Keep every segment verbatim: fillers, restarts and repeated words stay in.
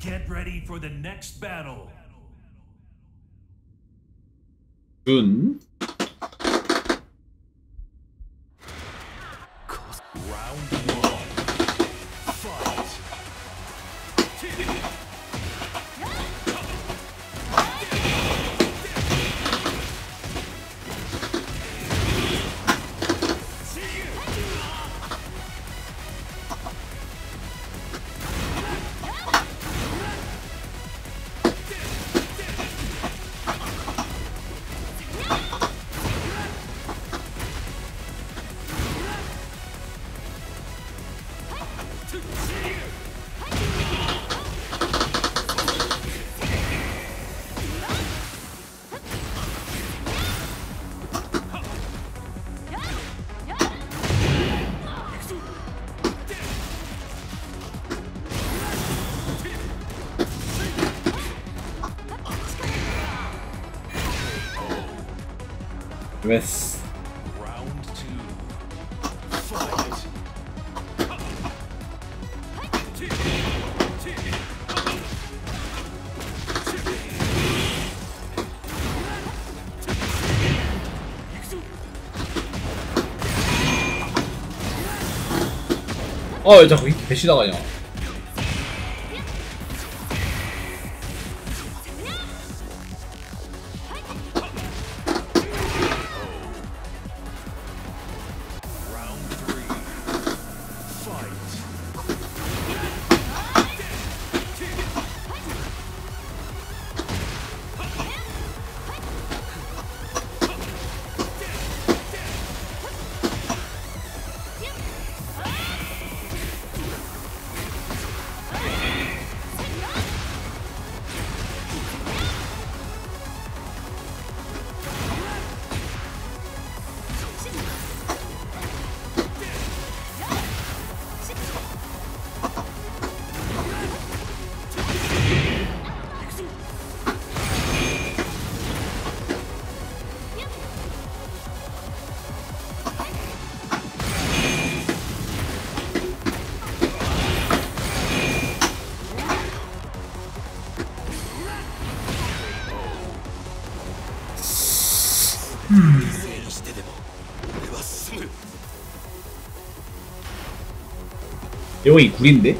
Get ready for the next battle. 준. Round one. Fight. 메스. Round two. Fight. 어, 왜 자꾸 이렇게 배시 나가냐? Round three. Fight. 여기 구인데?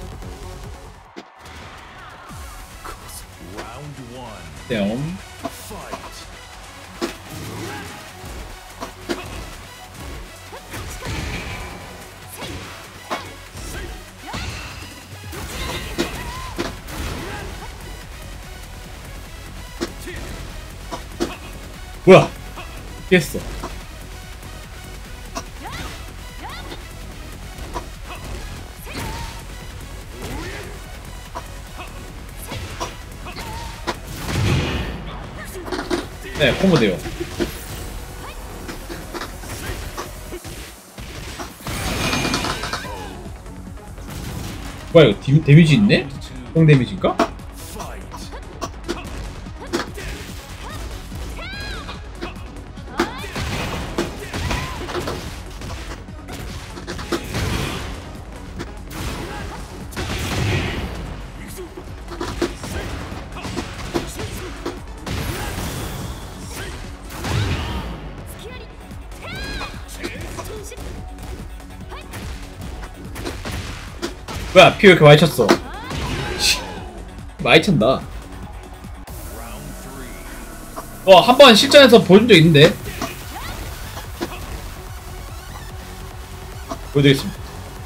Round one. 떼엄. Fight. 뭐야? 피했어. 네, 콤보 돼요. 뭐야, 이거 디, 데미지 있네? 형 데미지인가? 뭐야, 피 왜 이렇게 많이 쳤어? 씨, 많이 찬다. 어, 한 번 실전에서 보여준 적 있는데? 보여드리겠습니다.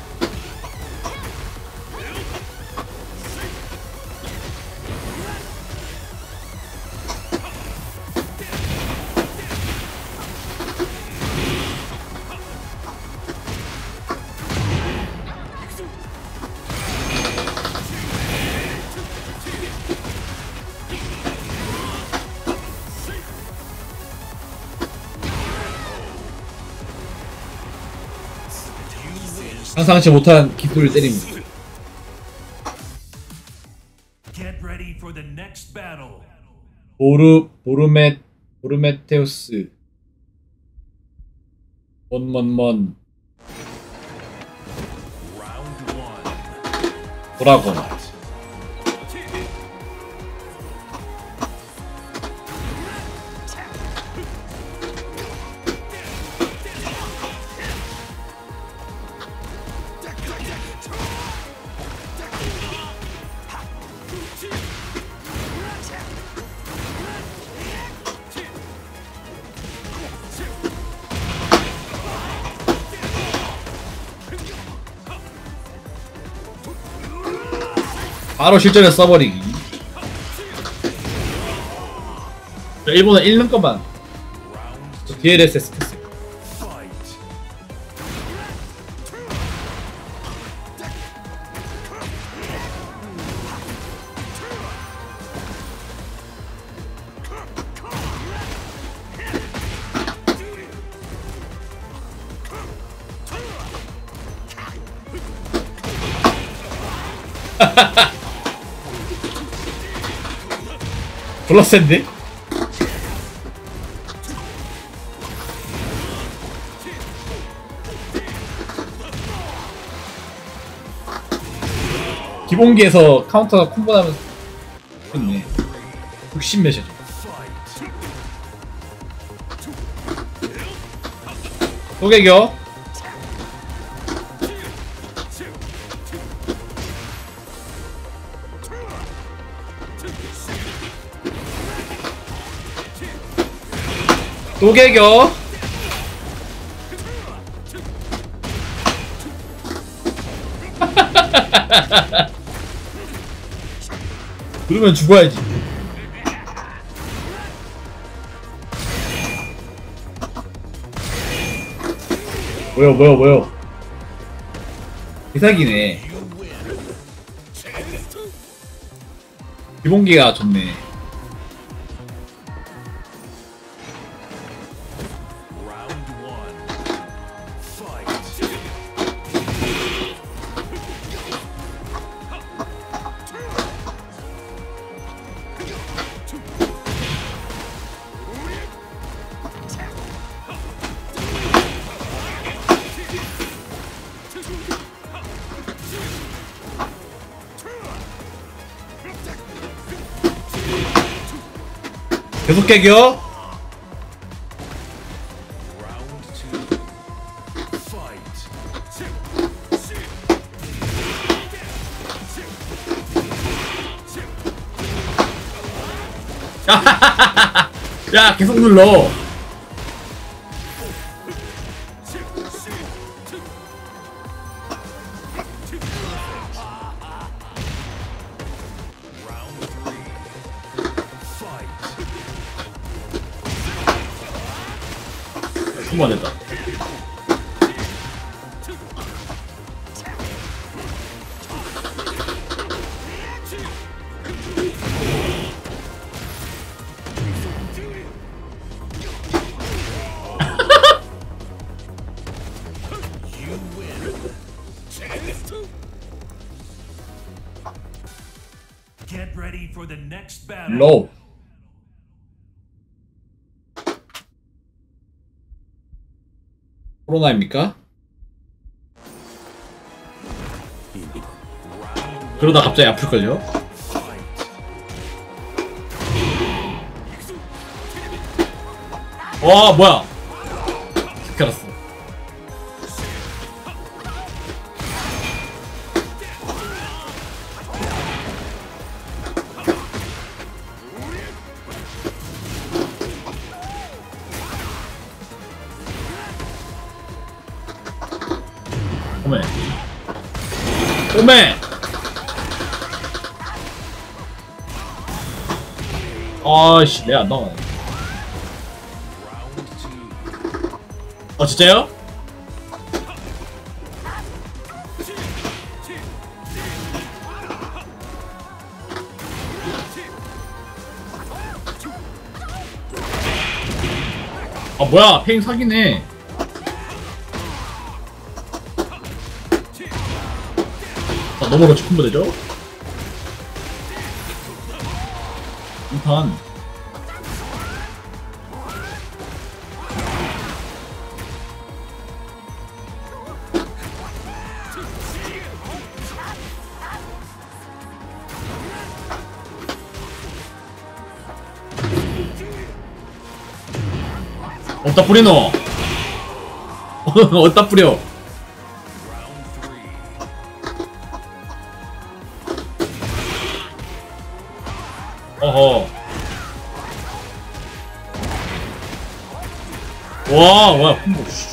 상상치 못한 기술을 때립니다. 보르 보르메 보르메테우스 먼먼먼 드라곤 바로 실전에 써버리기. 일본은 읽는 것만 디엘에스에스 켰어요. Fight. 졸라 센데? 기본기에서 카운터가 콤보 나면 좋네. 육십 몇이죠. Fight. 또 개겨. 또 개겨. 그러면 죽어야지. 뭐야 뭐야 뭐야. 이삭이네. 기본기가 좋네. Round one. Fight. 계속 개겨. Round two. Fight. 야 계속 눌러. Round three. Fight. 한번 됐다. You win. Get ready for the next battle. 로우. 코로나입니까? 그러다 갑자기 아플걸요? Fight. 와 뭐야. 알았어. 오메 오메. 아씨 내가 안 나가네. Round two. 아 진짜요? 아 뭐야 페인 사기네. 아 너무 그렇지 콤보 되죠? 이판 어디다 뿌리노? 어디다 뿌려? Round three. 어허. 와, 뭐야, 콤보. 씨.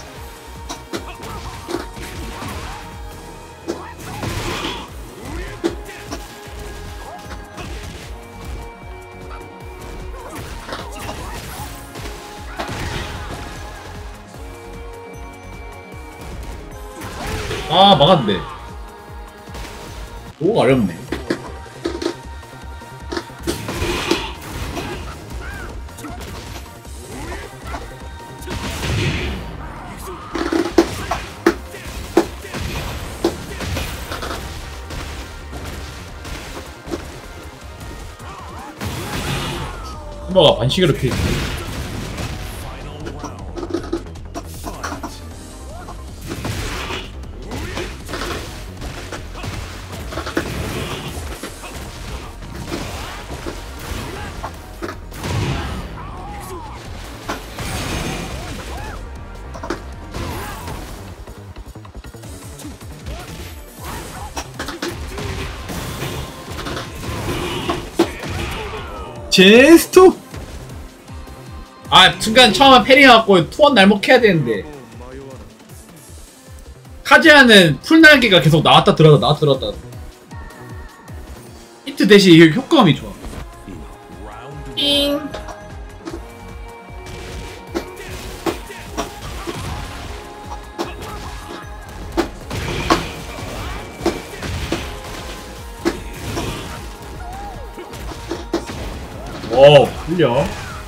아 막았는데. 너무 어렵네. 햄버가 반시계로 피해. Final round. Fight. 제스토! 아 순간 처음에 패링해갖고 투원 날먹해야 되는데 카즈야는 풀날개가 계속 나왔다 들어갔다 나왔다 들어갔다. 히트 대신 이게 효과음이 좋아. Round 띵. 오 흘려.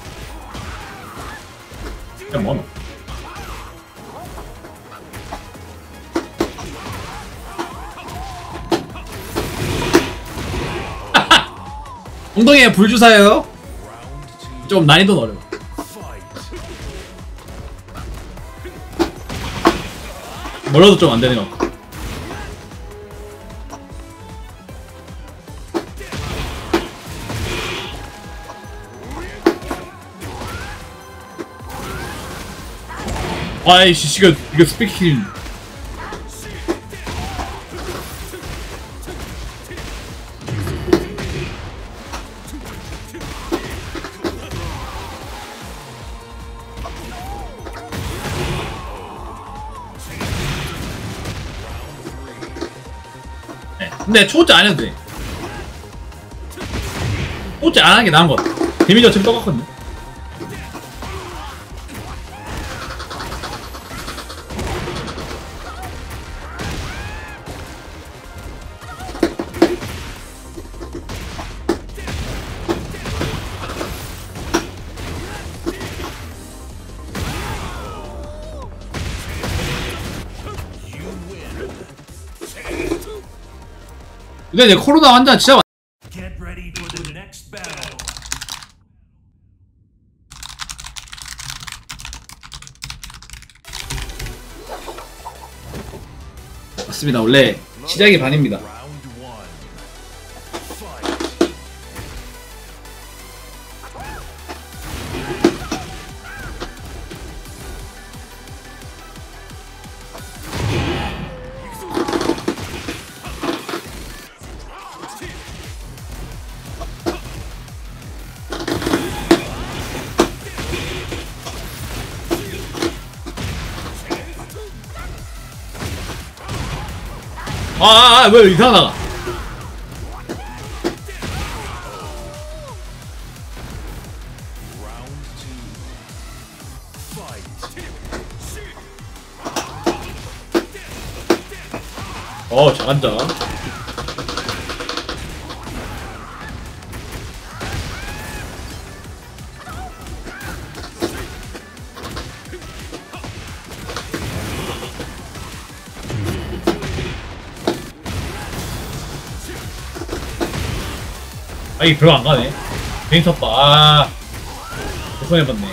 야 뭐노. 엉덩이에 불 주사예요. round two. 좀 난이도는 어려워. Fight. 멀어도 좀 안 되는 것 같아. 아이씨 이거 이거 스피킹. 네, 근데 초보자 안 해도 돼. 초보자 안 하는 게 나은 것 같아. 데미지가 지금 똑같거든요. 근데 내 코로나 환자 진짜 많... Get ready for the next battle. 맞습니다. 원래 시작이 반입니다. Round one. Fight. 아아아 왜 이상하다. Round two. Fight. 어 잘한다. 아 이게 별로 안 가네. 괜히 섰다. 아 몇번 해봤네.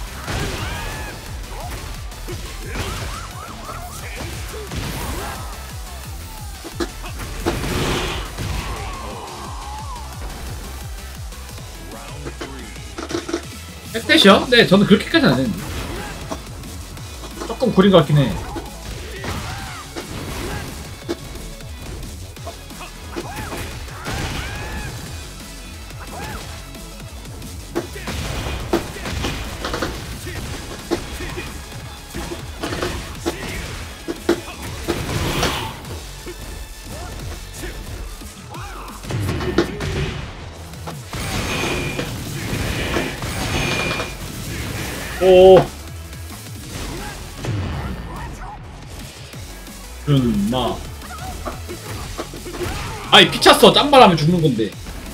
백대시요? 네 저는 그렇게까지는 안 했는데 조금 구린 것 같긴 해. 오 준마. 아이 피찼어. 짠말하면 죽는 건데.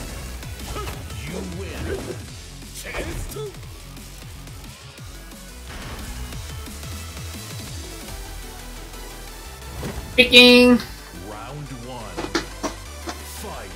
삐깅. Round one. Fight.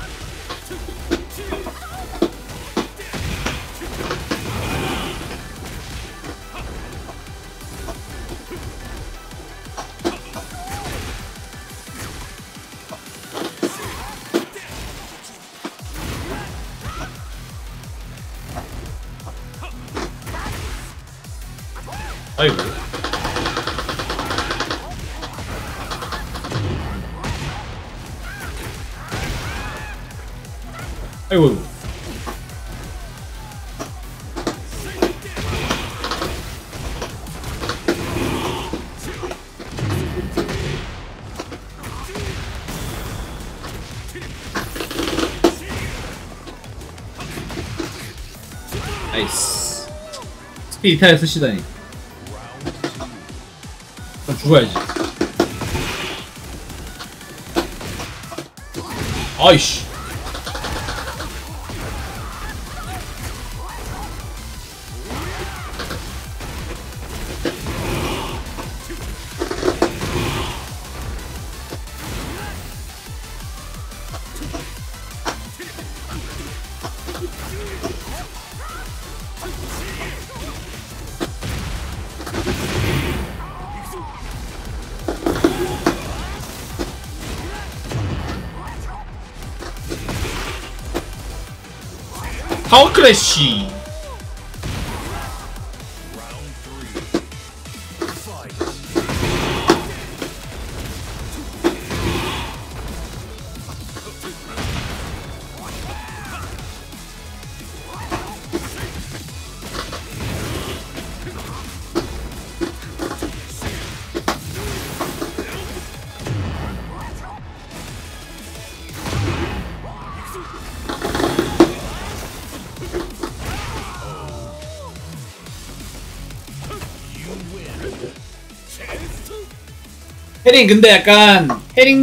아이고. 아이고. 나이스. 스피드 이탈 쓰시다니. 그럼 죽어야지. 아이씨. 파워 크래쉬. Round three. Fight. 해링 근데 약간 해링